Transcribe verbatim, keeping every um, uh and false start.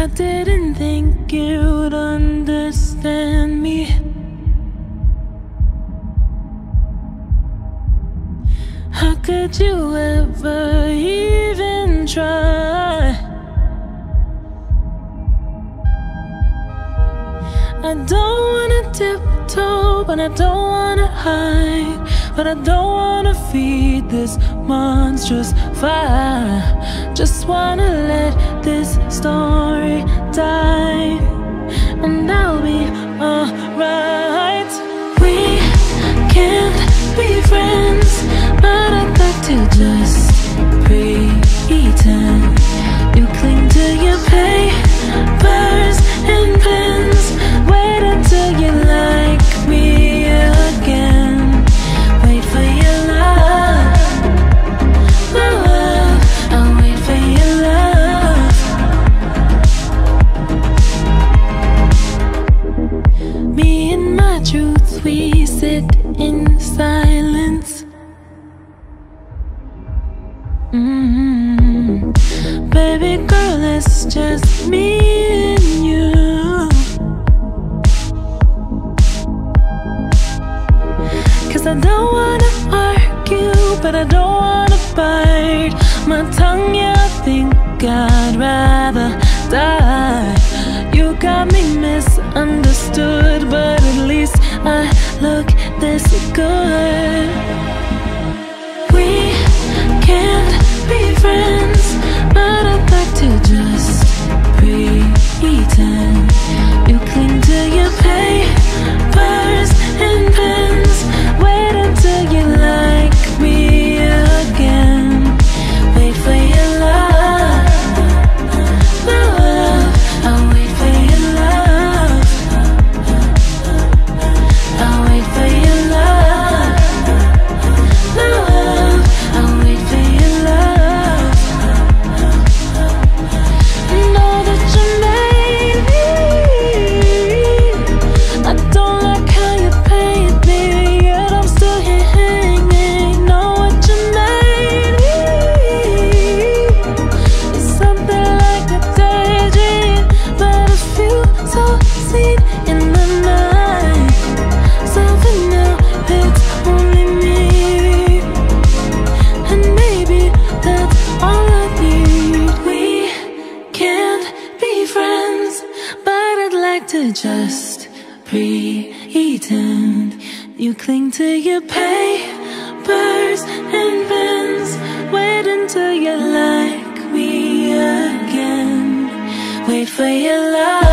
I didn't think you'd understand me. How could you ever even try? I don't wanna tiptoe, but I don't wanna hide. But I don't wanna feed this monstrous fire. Just wanna let this story die, and I'll be alright. We can't be friends, but I'd like to just pretend. You cling to your papers and pens. Wait until you like me again. Wait for your love, my love. I'll wait for your love. Me and my truth, we sit in silence. Mm-hmm. Baby girl, it's just me and you. Cause I don't wanna argue, but I don't wanna bite my tongue, yeah, I think I'd rather die. You got me misunderstood, but at least I look this good. We can't be friends, but I'd like to just pretend. You cling to your papers and pens. Wait until you like me again. Wait for your love, my love. I'll wait for your love. I'll wait for your love, my love. I'll wait for your love. I know that you made me. I don't like how you paint me, yet I'm still here hanging. Know what you made me. It's something like a daydream, but I feel so seen in the night. So for now, it's only me, and maybe that's all I need. We can't be friends, but I'd like to just pretend. You cling to your papers and pens. Wait until you like me again. Wait for your love.